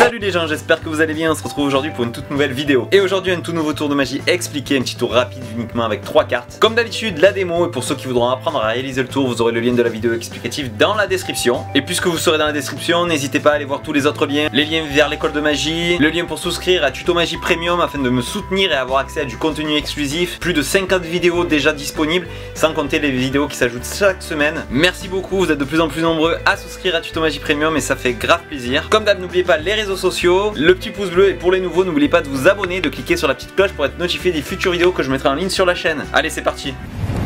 Salut les gens, j'espère que vous allez bien, on se retrouve aujourd'hui pour une toute nouvelle vidéo. Et aujourd'hui un tout nouveau tour de magie expliqué, un petit tour rapide uniquement avec 3 cartes. Comme d'habitude la démo, et pour ceux qui voudront apprendre à réaliser le tour, vous aurez le lien de la vidéo explicative dans la description. Et puisque vous serez dans la description, n'hésitez pas à aller voir tous les autres liens. Les liens vers l'école de magie, le lien pour souscrire à Tuto Magie Premium afin de me soutenir et avoir accès à du contenu exclusif. Plus de 50 vidéos déjà disponibles, sans compter les vidéos qui s'ajoutent chaque semaine. Merci beaucoup, vous êtes de plus en plus nombreux à souscrire à Tuto Magie Premium et ça fait grave plaisir. Comme d'hab, n'oubliez pas les réseaux sociaux, le petit pouce bleu, et pour les nouveaux, n'oubliez pas de vous abonner, de cliquer sur la petite cloche pour être notifié des futures vidéos que je mettrai en ligne sur la chaîne. Allez, c'est parti.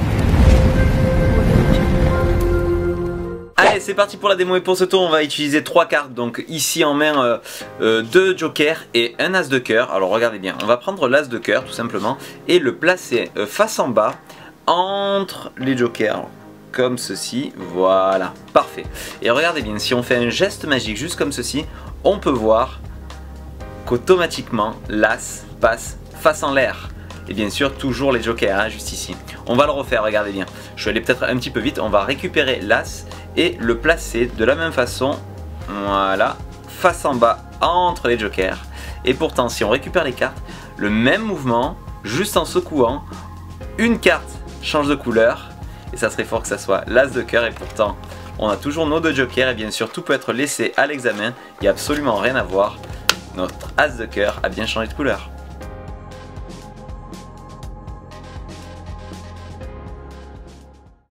Allez, c'est parti pour la démo, et pour ce tour on va utiliser 3 cartes. Donc ici en main 2 jokers et un as de cœur. Alors regardez bien, on va prendre l'as de cœur tout simplement et le placer face en bas entre les jokers. Comme ceci, voilà, parfait. Et regardez bien, si on fait un geste magique juste comme ceci, on peut voir qu'automatiquement l'as passe face en l'air. Et bien sûr toujours les jokers, hein, juste ici. On va le refaire, regardez bien. Je vais aller peut-être un petit peu vite, on va récupérer l'as et le placer de la même façon, voilà, face en bas entre les jokers. Et pourtant si on récupère les cartes, le même mouvement, juste en secouant, une carte change de couleur. Et ça serait fort que ça soit l'as de cœur, et pourtant on a toujours nos 2 jokers. Et bien sûr tout peut être laissé à l'examen, il n'y a absolument rien à voir. Notre as de cœur a bien changé de couleur.